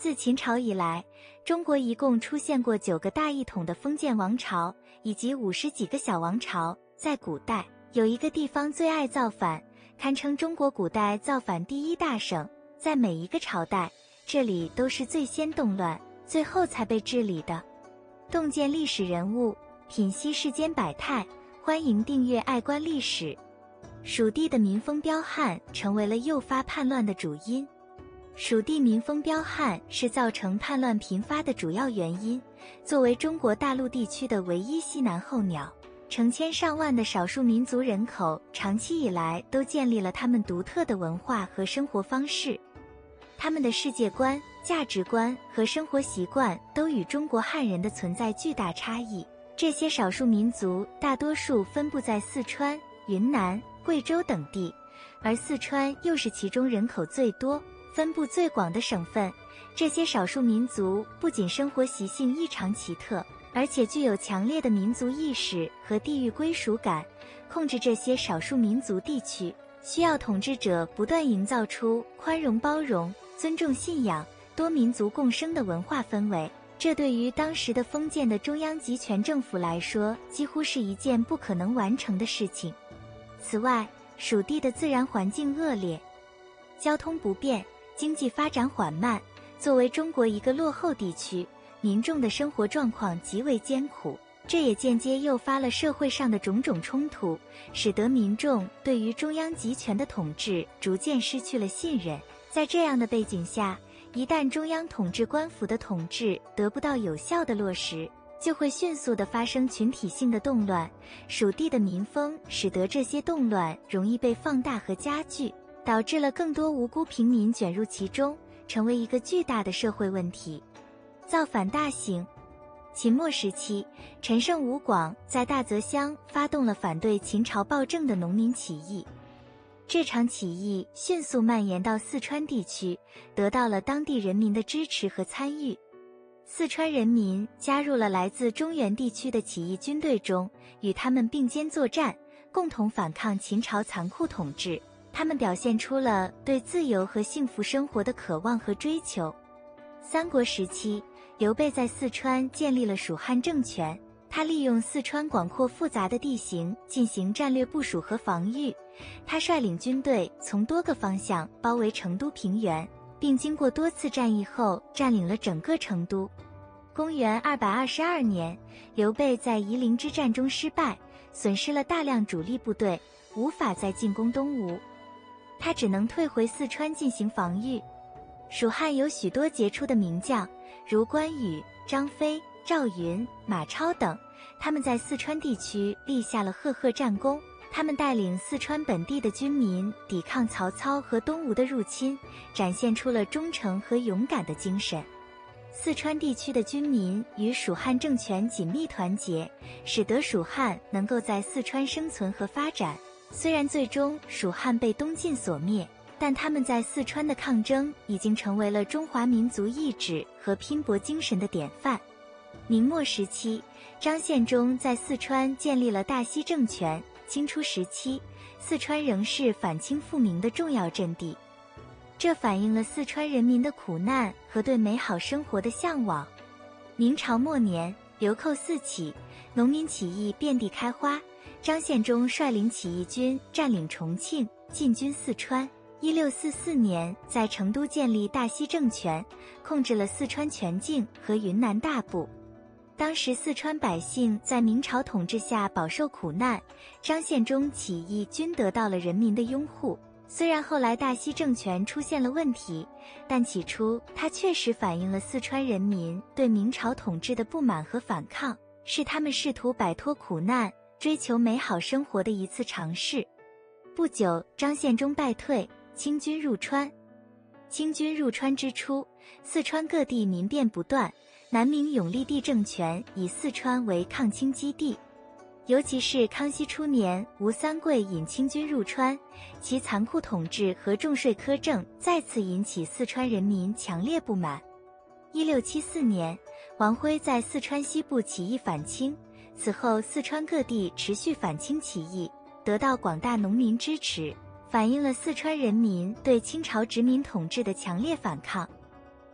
自秦朝以来，中国一共出现过9个大一统的封建王朝，以及50几个小王朝。在古代，有一个地方最爱造反，堪称中国古代造反第一大省。在每一个朝代，这里都是最先动乱，最后才被治理的。洞见历史人物，品析世间百态，欢迎订阅爱观历史。蜀地的民风彪悍成为了诱发叛乱的主因。蜀地民风彪悍是造成叛乱频发的主要原因。作为中国大陆地区的唯一西南候鸟，成千上万的少数民族人口长期以来都建立了他们独特的文化和生活方式。他们的世界观、价值观和生活习惯都与中国汉人的存在巨大差异。这些少数民族大多数分布在四川、云南、贵州等地，而四川又是其中人口最多、分布最广的省份。这些少数民族不仅生活习性异常奇特，而且具有强烈的民族意识和地域归属感。控制这些少数民族地区，需要统治者不断营造出宽容包容、尊重信仰、多民族共生的文化氛围。这对于当时的封建的中央集权政府来说，几乎是一件不可能完成的事情。此外，蜀地的自然环境恶劣，交通不便，经济发展缓慢。作为中国一个落后地区，民众的生活状况极为艰苦，这也间接诱发了社会上的种种冲突，使得民众对于中央集权的统治逐渐失去了信任。在这样的背景下，一旦中央统治官府的统治得不到有效的落实，就会迅速地发生群体性的动乱。蜀地的民风使得这些动乱容易被放大和加剧，导致了更多无辜平民卷入其中，成为一个巨大的社会问题。造反大行。秦末时期，陈胜吴广在大泽乡发动了反对秦朝暴政的农民起义。这场起义迅速蔓延到四川地区，得到了当地人民的支持和参与。四川人民加入了来自中原地区的起义军队中，与他们并肩作战，共同反抗秦朝残酷统治。他们表现出了对自由和幸福生活的渴望和追求。三国时期，刘备在四川建立了蜀汉政权，他利用四川广阔复杂的地形进行战略部署和防御。他率领军队从多个方向包围成都平原，并经过多次战役后占领了整个成都。公元222年，刘备在夷陵之战中失败，损失了大量主力部队，无法再进攻东吴，他只能退回四川进行防御。蜀汉有许多杰出的名将，如关羽、张飞、赵云、马超等，他们在四川地区立下了赫赫战功。他们带领四川本地的军民抵抗曹操和东吴的入侵，展现出了忠诚和勇敢的精神。四川地区的军民与蜀汉政权紧密团结，使得蜀汉能够在四川生存和发展。虽然最终蜀汉被东晋所灭，但他们在四川的抗争已经成为了中华民族意志和拼搏精神的典范。明末时期，张献忠在四川建立了大西政权。清初时期，四川仍是反清复明的重要阵地，这反映了四川人民的苦难和对美好生活的向往。明朝末年，流寇四起，农民起义遍地开花。张献忠率领起义军占领重庆，进军四川。1644年，在成都建立大西政权，控制了四川全境和云南大部。当时四川百姓在明朝统治下饱受苦难，张献忠起义军得到了人民的拥护。虽然后来大西政权出现了问题，但起初它确实反映了四川人民对明朝统治的不满和反抗，是他们试图摆脱苦难、追求美好生活的一次尝试。不久，张献忠败退，清军入川。清军入川之初，四川各地民变不断，南明永历帝政权以四川为抗清基地。尤其是康熙初年，吴三桂引清军入川，其残酷统治和重税苛政再次引起四川人民强烈不满。1674年，王辉在四川西部起义反清，此后四川各地持续反清起义，得到广大农民支持，反映了四川人民对清朝殖民统治的强烈反抗。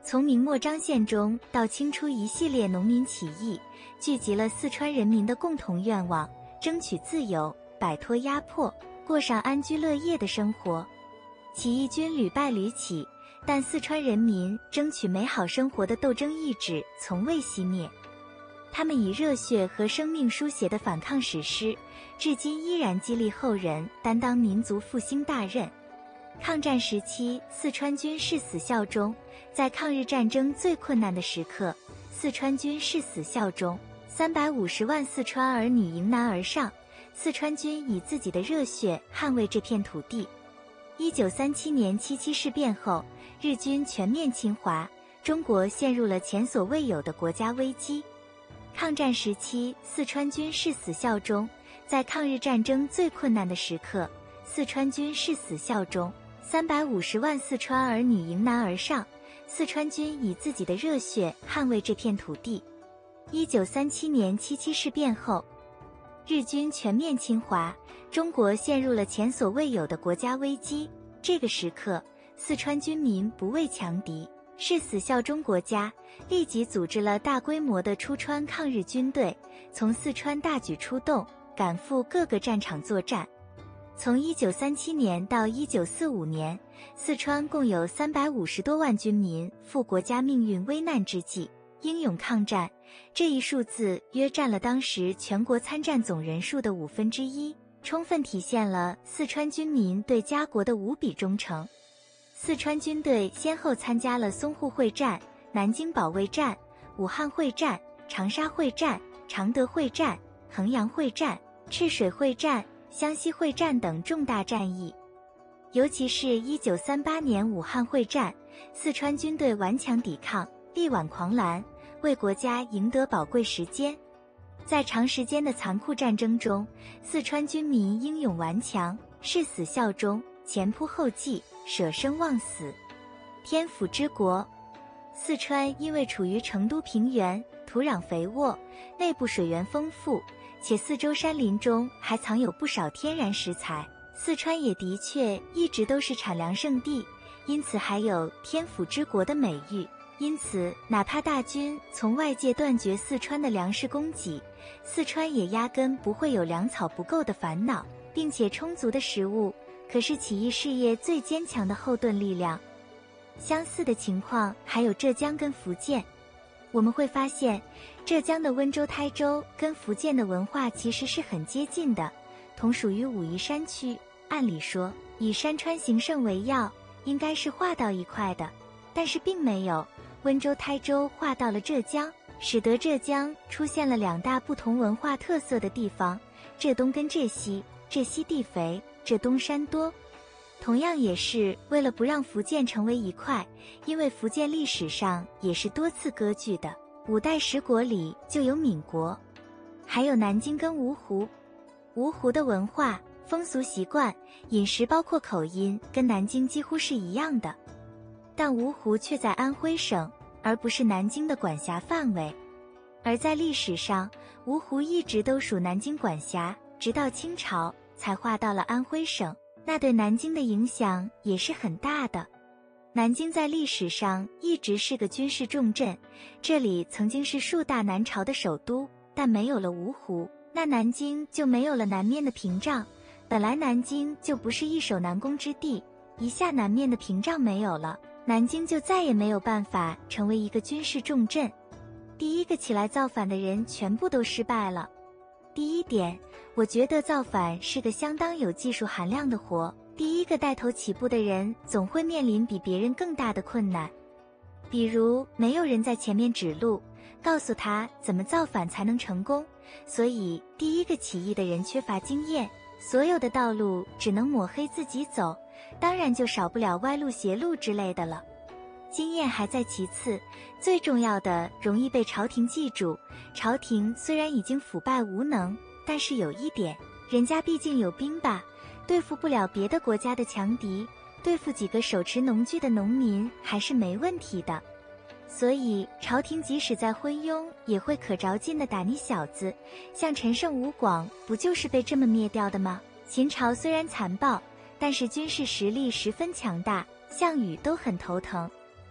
从明末张献忠到清初一系列农民起义，聚集了四川人民的共同愿望，争取自由，摆脱压迫，过上安居乐业的生活。起义军屡败屡起，但四川人民争取美好生活的斗争意志从未熄灭。他们以热血和生命书写的反抗史诗，至今依然激励后人担当民族复兴大任。抗战时期，四川军誓死效忠，在抗日战争最困难的时刻，四川军誓死效忠，350万四川儿女迎难而上，四川军以自己的热血捍卫这片土地。1937年7·7事变后，日军全面侵华，中国陷入了前所未有的国家危机。抗战时期，四川军誓死效忠，在抗日战争最困难的时刻，四川军誓死效忠，350万四川儿女迎难而上，四川军以自己的热血捍卫这片土地。1937年7·7事变后，日军全面侵华，中国陷入了前所未有的国家危机。这个时刻，四川军民不畏强敌，誓死效忠国家，立即组织了大规模的出川抗日军队，从四川大举出动，赶赴各个战场作战。从1937年到1945年，四川共有350多万军民赴国家命运危难之际英勇抗战，这一数字约占了当时全国参战总人数的1/5，充分体现了四川军民对家国的无比忠诚。四川军队先后参加了淞沪会战、南京保卫战、武汉会战、长沙会战、常德会战、衡阳会战、赤水会战、湘西会战等重大战役。尤其是1938年武汉会战，四川军队顽强抵抗，力挽狂澜，为国家赢得宝贵时间。在长时间的残酷战争中，四川军民英勇顽强，誓死效忠，前仆后继，舍生忘死。天府之国，四川因为处于成都平原，土壤肥沃，内部水源丰富，且四周山林中还藏有不少天然食材，四川也的确一直都是产粮圣地，因此还有天府之国的美誉。因此，哪怕大军从外界断绝四川的粮食供给，四川也压根不会有粮草不够的烦恼，并且充足的食物可是起义事业最坚强的后盾力量。相似的情况还有浙江跟福建。我们会发现，浙江的温州、台州跟福建的文化其实是很接近的，同属于武夷山区。按理说，以山川形胜为要，应该是划到一块的，但是并没有。温州、台州划到了浙江，使得浙江出现了2大不同文化特色的地方，浙东跟浙西，浙西地肥，浙东山多。同样也是为了不让福建成为一块，因为福建历史上也是多次割据的，5代10国里就有闽国。还有南京跟芜湖，芜湖的文化、风俗习惯、饮食包括口音跟南京几乎是一样的，但芜湖却在安徽省，而不是南京的管辖范围。而在历史上，芜湖一直都属南京管辖，直到清朝才划到了安徽省，那对南京的影响也是很大的。南京在历史上一直是个军事重镇，这里曾经是数大南朝的首都，但没有了芜湖，那南京就没有了南面的屏障。本来南京就不是易守难攻之地，一下南面的屏障没有了，南京就再也没有办法成为一个军事重镇。第一个起来造反的人全部都失败了。第一点，我觉得造反是个相当有技术含量的活，第一个带头起步的人总会面临比别人更大的困难。比如，没有人在前面指路，告诉他怎么造反才能成功，所以第一个起义的人缺乏经验，所有的道路只能抹黑自己走，当然就少不了歪路邪路之类的了。经验还在其次，最重要的容易被朝廷记住。朝廷虽然已经腐败无能，但是有一点，人家毕竟有兵吧，对付不了别的国家的强敌，对付几个手持农具的农民还是没问题的。所以朝廷即使在昏庸，也会可着劲的打你小子，像陈胜吴广不就是被这么灭掉的吗？秦朝虽然残暴，但是军事实力十分强大，项羽都很头疼。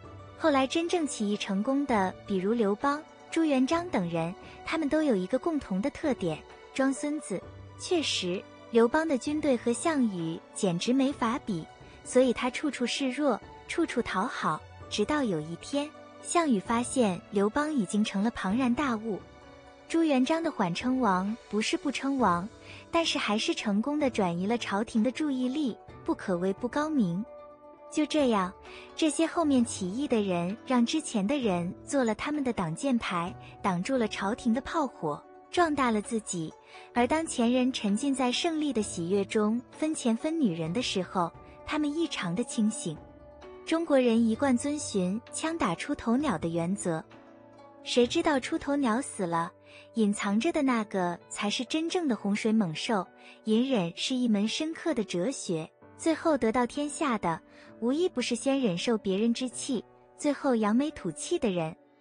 后来真正起义成功的，比如刘邦、朱元璋等人，他们都有一个共同的特点：装孙子。确实，刘邦的军队和项羽简直没法比，所以他处处示弱，处处讨好。直到有一天，项羽发现刘邦已经成了庞然大物。朱元璋的缓称王不是不称王，但是还是成功的转移了朝廷的注意力，不可谓不高明。就这样，这些后面起义的人让之前的人做了他们的挡箭牌，挡住了朝廷的炮火，壮大了自己。而当前人沉浸在胜利的喜悦中，分钱分女人的时候，他们异常的清醒。中国人一贯遵循枪打出头鸟的原则，谁知道出头鸟死了，隐藏着的那个才是真正的洪水猛兽。隐忍是一门深刻的哲学，最后得到天下的，无一不是先忍受别人之气，最后扬眉吐气的人。